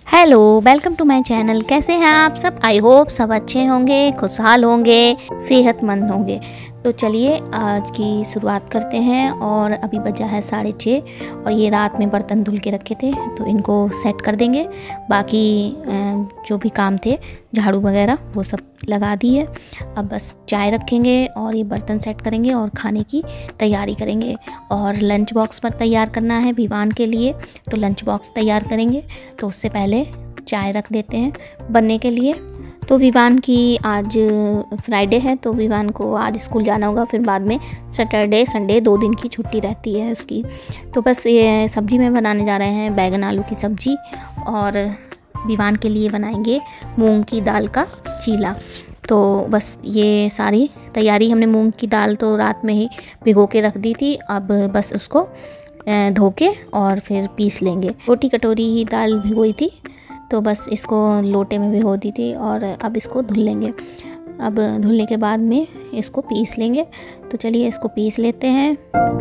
Hello, welcome to my channel. कैसे हैं आप सब? आई होप सब अच्छे होंगे, खुशहाल होंगे, सेहतमंद होंगे। तो चलिए आज की शुरुआत करते हैं। और अभी बजा है 6:30 और ये रात में बर्तन धुल के रखे थे तो इनको सेट कर देंगे। बाकी जो भी काम थे झाड़ू वगैरह वो सब लगा दी है। अब बस चाय रखेंगे और ये बर्तन सेट करेंगे और खाने की तैयारी करेंगे। और लंच बॉक्स पर तैयार करना है विवान के लिए, तो लंच बॉक्स तैयार करेंगे। तो उससे पहले चाय रख देते हैं बनने के लिए। तो विवान की आज फ्राइडे है तो विवान को आज स्कूल जाना होगा, फिर बाद में सैटरडे संडे 2 दिन की छुट्टी रहती है उसकी। तो बस ये सब्ज़ी में बनाने जा रहे हैं बैगन आलू की सब्ज़ी, और विवान के लिए बनाएंगे मूंग की दाल का चीला। तो बस ये सारी तैयारी, हमने मूंग की दाल तो रात में ही भिगो के रख दी थी। अब बस उसको धो के और फिर पीस लेंगे। छोटी कटोरी ही दाल भिगोई थी तो बस इसको लोटे में भिगो दी थी और अब इसको धुल लेंगे। अब धुलने के बाद में इसको पीस लेंगे। तो चलिए इसको पीस लेते हैं।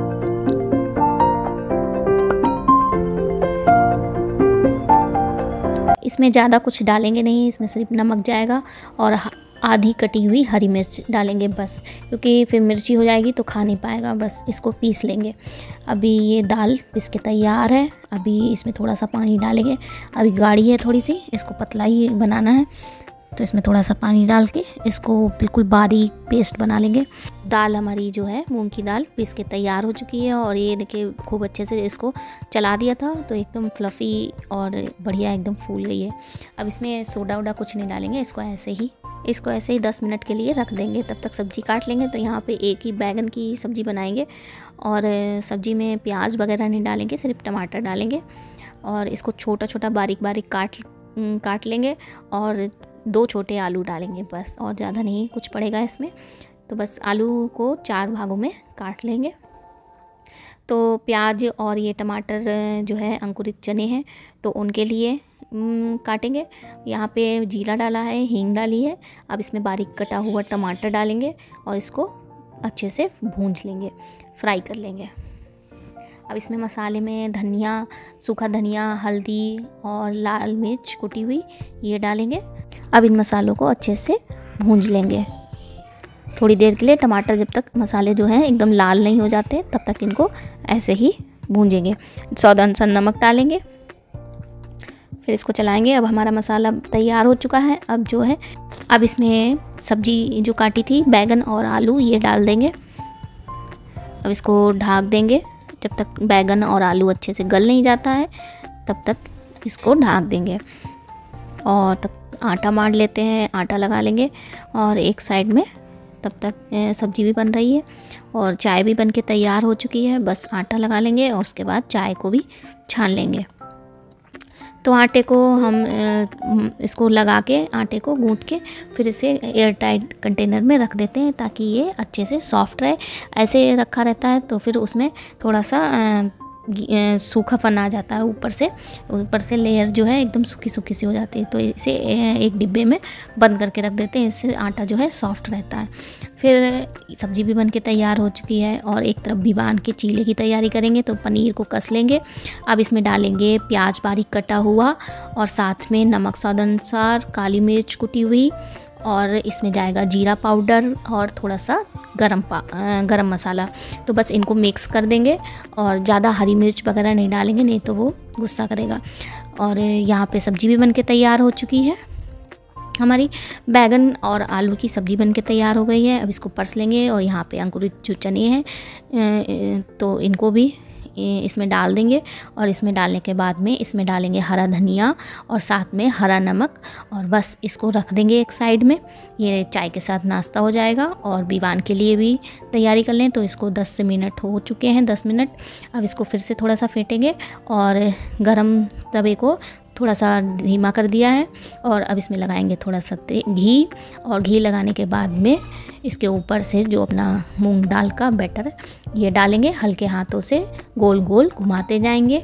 इसमें ज़्यादा कुछ डालेंगे नहीं, इसमें सिर्फ नमक जाएगा और आधी कटी हुई हरी मिर्च डालेंगे बस, क्योंकि फिर मिर्ची हो जाएगी तो खा नहीं पाएगा। बस इसको पीस लेंगे। अभी ये दाल पिस के तैयार है। अभी इसमें थोड़ा सा पानी डालेंगे। अभी गाढ़ी है थोड़ी सी, इसको पतला ही बनाना है तो इसमें थोड़ा सा पानी डाल के इसको बिल्कुल बारीक पेस्ट बना लेंगे। दाल हमारी जो है मूंग की दाल पिस के तैयार हो चुकी है। और ये देखिए खूब अच्छे से इसको चला दिया था तो एकदम फ्लफ़ी और बढ़िया एकदम फूल गई है। अब इसमें सोडा वोडा कुछ नहीं डालेंगे, इसको ऐसे ही 10 मिनट के लिए रख देंगे। तब तक सब्ज़ी काट लेंगे। तो यहाँ पे एक ही बैगन की सब्ज़ी बनाएंगे और सब्ज़ी में प्याज वगैरह नहीं डालेंगे, सिर्फ टमाटर डालेंगे। और इसको छोटा छोटा बारीक बारीक काट लेंगे और 2 छोटे आलू डालेंगे बस, और ज़्यादा नहीं कुछ पड़ेगा इसमें। तो बस आलू को 4 भागों में काट लेंगे। तो प्याज और ये टमाटर जो है अंकुरित चने हैं तो उनके लिए काटेंगे। यहाँ पे जीरा डाला है, हींग डाली है। अब इसमें बारीक कटा हुआ टमाटर डालेंगे और इसको अच्छे से भूंज लेंगे, फ्राई कर लेंगे। अब इसमें मसाले में धनिया, सूखा धनिया, हल्दी और लाल मिर्च कुटी हुई ये डालेंगे। अब इन मसालों को अच्छे से भूंज लेंगे थोड़ी देर के लिए। टमाटर जब तक मसाले जो हैं एकदम लाल नहीं हो जाते तब तक इनको ऐसे ही भूंजेंगे। स्वाद अनुसार नमक डालेंगे, फिर इसको चलाएंगे। अब हमारा मसाला तैयार हो चुका है। अब इसमें सब्जी जो काटी थी बैगन और आलू ये डाल देंगे। अब इसको ढक देंगे जब तक बैगन और आलू अच्छे से गल नहीं जाता है, तब तक इसको ढक देंगे। और तब आटा मार लेते हैं, आटा लगा लेंगे। और एक साइड में तब तक सब्जी भी बन रही है और चाय भी बन के तैयार हो चुकी है। बस आटा लगा लेंगे और उसके बाद चाय को भी छान लेंगे। तो आटे को हम इसको लगा के आटे को गूंथ के फिर इसे एयर टाइट कंटेनर में रख देते हैं ताकि ये अच्छे से सॉफ्ट रहे। ऐसे रखा रहता है तो फिर उसमें थोड़ा सा सूखापन आ जाता है, ऊपर से लेयर जो है एकदम सूखी सूखी सी हो जाती है। तो इसे एक डिब्बे में बंद करके रख देते हैं, इससे आटा जो है सॉफ्ट रहता है। फिर सब्जी भी बन के तैयार हो चुकी है और एक तरफ विवान के चीले की तैयारी करेंगे। तो पनीर को कस लेंगे। अब इसमें डालेंगे प्याज बारीक कटा हुआ और साथ में नमक स्वाद अनुसार, काली मिर्च कुटी हुई, और इसमें जाएगा जीरा पाउडर और थोड़ा सा गरम मसाला। तो बस इनको मिक्स कर देंगे और ज़्यादा हरी मिर्च वगैरह नहीं डालेंगे, नहीं तो वो गुस्सा करेगा। और यहाँ पे सब्ज़ी भी बन के तैयार हो चुकी है। हमारी बैगन और आलू की सब्ज़ी बन के तैयार हो गई है। अब इसको परस लेंगे और यहाँ पे अंकुरित जो चने हैं तो इनको भी इसमें डाल देंगे। और इसमें डालने के बाद में इसमें डालेंगे हरा धनिया और साथ में हरा नमक, और बस इसको रख देंगे एक साइड में। ये चाय के साथ नाश्ता हो जाएगा। और विवान के लिए भी तैयारी कर लें। तो इसको 10 मिनट हो चुके हैं, 10 मिनट। अब इसको फिर से थोड़ा सा फेंटेंगे और गरम तवे को थोड़ा सा धीमा कर दिया है। और अब इसमें लगाएंगे थोड़ा सा घी, और घी लगाने के बाद में इसके ऊपर से जो अपना मूंग दाल का बैटर है ये डालेंगे। हल्के हाथों से गोल गोल घुमाते जाएंगे।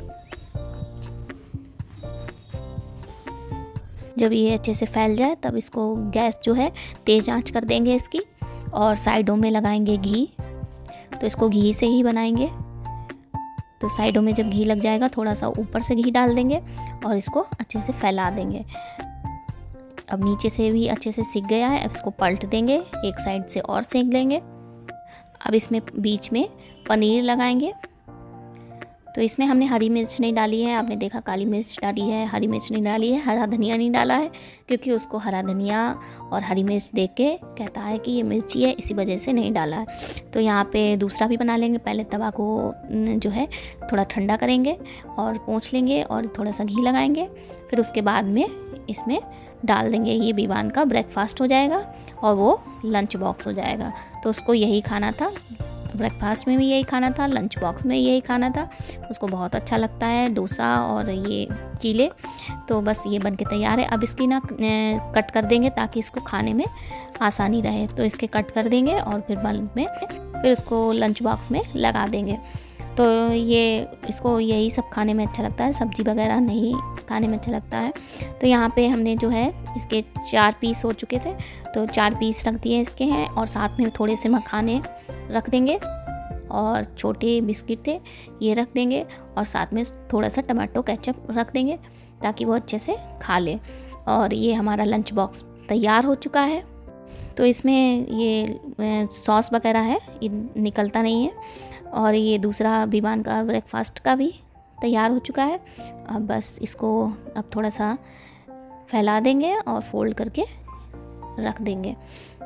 जब ये अच्छे से फैल जाए तब इसको गैस जो है तेज़ आंच कर देंगे इसकी, और साइडों में लगाएंगे घी। तो इसको घी से ही बनाएंगे। तो साइडों में जब घी लग जाएगा थोड़ा सा ऊपर से घी डाल देंगे और इसको अच्छे से फैला देंगे। अब नीचे से भी अच्छे से सिक गया है, अब इसको पलट देंगे, एक साइड से और सेक लेंगे। अब इसमें बीच में पनीर लगाएंगे। तो इसमें हमने हरी मिर्च नहीं डाली है, आपने देखा काली मिर्च डाली है, हरी मिर्च नहीं डाली है, हरा धनिया नहीं डाला है, क्योंकि उसको हरा धनिया और हरी मिर्च देख के कहता है कि ये मिर्ची है, इसी वजह से नहीं डाला है। तो यहाँ पे दूसरा भी बना लेंगे। पहले तवा को जो है थोड़ा ठंडा करेंगे और पोंछ लेंगे और थोड़ा सा घी लगाएंगे, फिर उसके बाद में इसमें डाल देंगे। ये विवान का ब्रेकफास्ट हो जाएगा और वो लंच बॉक्स हो जाएगा। तो उसको यही खाना था, ब्रेकफास्ट में भी यही खाना था, लंच बॉक्स में यही खाना था। उसको बहुत अच्छा लगता है डोसा और ये चीले। तो बस ये बन के तैयार है। अब इसकी ना कट कर देंगे ताकि इसको खाने में आसानी रहे। तो इसके कट कर देंगे और फिर उसको लंच बॉक्स में लगा देंगे। तो ये इसको यही सब खाने में अच्छा लगता है, सब्जी वगैरह नहीं खाने में अच्छा लगता है। तो यहाँ पे हमने जो है इसके 4 पीस हो चुके थे, तो 4 पीस रख दिए इसके हैं और साथ में थोड़े से मखाने रख देंगे और छोटे बिस्किट थे ये रख देंगे और साथ में थोड़ा सा टमाटो केचप रख देंगे ताकि वो अच्छे से खा ले। और ये हमारा लंच बॉक्स तैयार हो चुका है। तो इसमें ये सॉस वगैरह है, ये निकलता नहीं है। और ये दूसरा विवान का ब्रेकफास्ट का भी तैयार हो चुका है। अब बस इसको अब थोड़ा सा फैला देंगे और फोल्ड करके रख देंगे।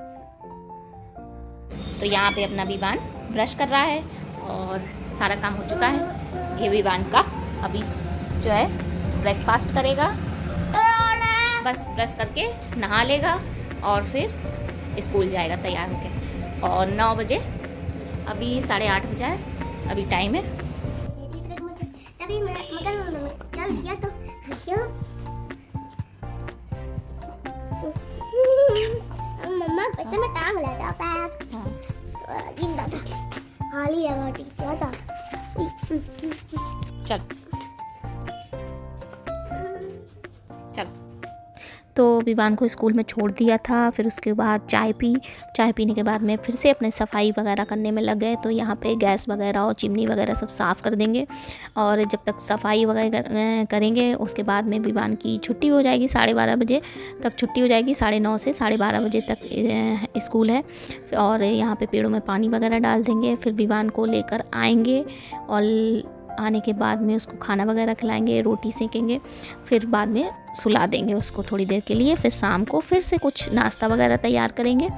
तो यहाँ पे अपना विवान ब्रश कर रहा है और सारा काम हो चुका है। ये विवान का अभी जो है ब्रेकफास्ट करेगा, बस ब्रश करके नहा लेगा और फिर स्कूल जाएगा तैयार होके। और 9 बजे, अभी 8:30 बजा है, अभी टाइम है। मम्मा पैसे में टांग लेता पैक जिंदा था, हाली है वो टीचर था। चल चल। तो विवान को स्कूल में छोड़ दिया था, फिर उसके बाद चाय पीने के बाद में फिर से अपने सफाई वगैरह करने में लग गए। तो यहाँ पे गैस वगैरह और चिमनी वगैरह सब साफ़ कर देंगे और जब तक सफाई वगैरह करेंगे उसके बाद में विवान की छुट्टी हो जाएगी। 12:30 बजे तक छुट्टी हो जाएगी, 9:30 से 12:30 बजे तक स्कूल है। और यहाँ पे पेड़ों में पानी वगैरह डाल देंगे, फिर विवान को लेकर आएंगे और आने के बाद में उसको खाना वगैरह खिलाएंगे, रोटी सेकेंगे, फिर बाद में सुला देंगे उसको थोड़ी देर के लिए। फिर शाम को फिर से कुछ नाश्ता वगैरह तैयार करेंगे।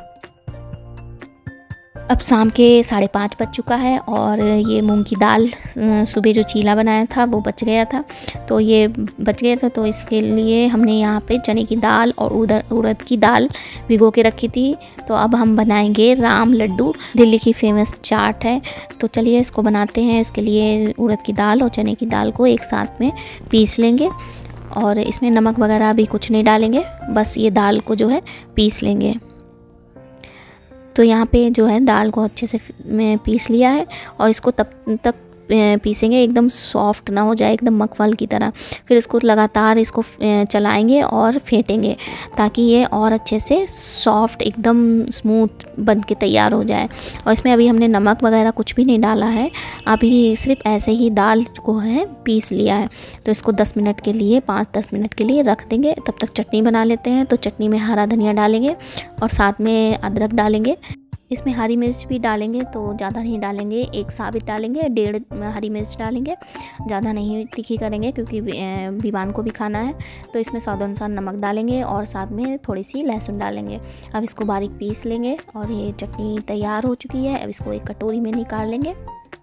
अब शाम के 5:30 बज चुका है और ये मूंग की दाल सुबह जो चीला बनाया था वो बच गया था, तो ये बच गया था। तो इसके लिए हमने यहाँ पे चने की दाल और उड़द की दाल भिगो के रखी थी। तो अब हम बनाएंगे राम लड्डू, दिल्ली की फेमस चाट है। तो चलिए इसको बनाते हैं। इसके लिए उड़द की दाल और चने की दाल को एक साथ में पीस लेंगे और इसमें नमक वगैरह भी कुछ नहीं डालेंगे, बस ये दाल को जो है पीस लेंगे। तो यहाँ पे जो है दाल को अच्छे से मैं पीस लिया है और इसको तब तक पीसेंगे एकदम सॉफ्ट ना हो जाए, एकदम मखमल की तरह। फिर इसको लगातार इसको चलाएंगे और फेंटेंगे ताकि ये और अच्छे से सॉफ्ट एकदम स्मूथ बन के तैयार हो जाए। और इसमें अभी हमने नमक वगैरह कुछ भी नहीं डाला है, अभी सिर्फ ऐसे ही दाल को है पीस लिया है। तो इसको 10 मिनट के लिए 5-10 मिनट के लिए रख देंगे। तब तक चटनी बना लेते हैं। तो चटनी में हरा धनिया डालेंगे और साथ में अदरक डालेंगे। इसमें हरी मिर्च भी डालेंगे, तो ज़्यादा नहीं डालेंगे, 1 साबित डालेंगे, 1.5 हरी मिर्च डालेंगे, ज़्यादा नहीं तीखी करेंगे क्योंकि विवान को भी खाना है। तो इसमें स्वाद अनुसार नमक डालेंगे और साथ में थोड़ी सी लहसुन डालेंगे। अब इसको बारीक पीस लेंगे और ये चटनी तैयार हो चुकी है। अब इसको एक कटोरी में निकाल लेंगे।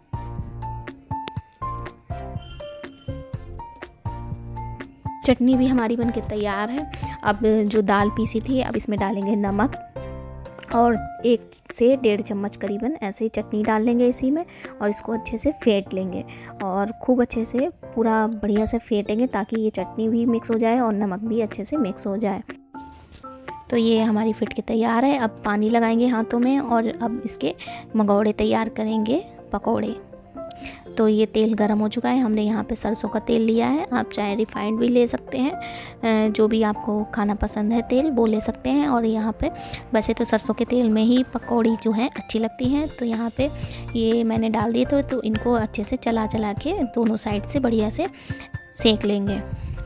चटनी भी हमारी बनके तैयार है। अब जो दाल पीसी थी अब इसमें डालेंगे नमक और 1 से 1.5 चम्मच करीबन ऐसे ही चटनी डाल लेंगे इसी में और इसको अच्छे से फेंट लेंगे और खूब अच्छे से पूरा बढ़िया से फेंटेंगे ताकि ये चटनी भी मिक्स हो जाए और नमक भी अच्छे से मिक्स हो जाए। तो ये हमारी फिट के तैयार है। अब पानी लगाएंगे हाथों में और अब इसके मंगोड़े तैयार करेंगे, पकौड़े। तो ये तेल गरम हो चुका है। हमने यहाँ पे सरसों का तेल लिया है, आप चाहे रिफाइंड भी ले सकते हैं, जो भी आपको खाना पसंद है तेल वो ले सकते हैं। और यहाँ पे वैसे तो सरसों के तेल में ही पकौड़ी जो है अच्छी लगती हैं। तो यहाँ पे ये मैंने डाल दिए तो इनको अच्छे से चला के दोनों साइड से बढ़िया से सेक लेंगे।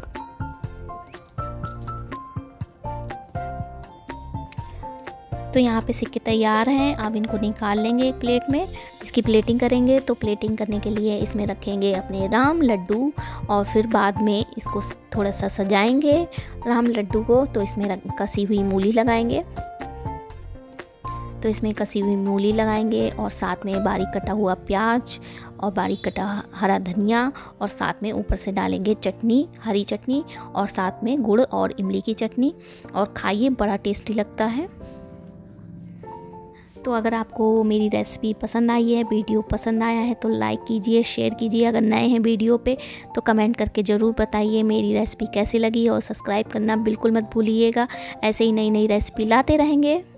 तो यहाँ पे सिक्के तैयार हैं, अब इनको निकाल लेंगे एक प्लेट में। इसकी प्लेटिंग करेंगे, तो प्लेटिंग करने के लिए इसमें रखेंगे अपने राम लड्डू और फिर बाद में इसको थोड़ा सा सजाएंगे राम लड्डू को। तो इसमें कसी हुई मूली लगाएंगे, तो इसमें कसी हुई मूली लगाएंगे और साथ में बारीक कटा हुआ प्याज और बारीक कटा हरा धनिया, और साथ में ऊपर से डालेंगे चटनी, हरी चटनी, और साथ में गुड़ और इमली की चटनी। और खाइए, बड़ा टेस्टी लगता है। तो अगर आपको मेरी रेसिपी पसंद आई है, वीडियो पसंद आया है, तो लाइक कीजिए, शेयर कीजिए। अगर नए हैं वीडियो पे तो कमेंट करके ज़रूर बताइए मेरी रेसिपी कैसी लगी, और सब्सक्राइब करना बिल्कुल मत भूलिएगा। ऐसे ही नई नई रेसिपी लाते रहेंगे।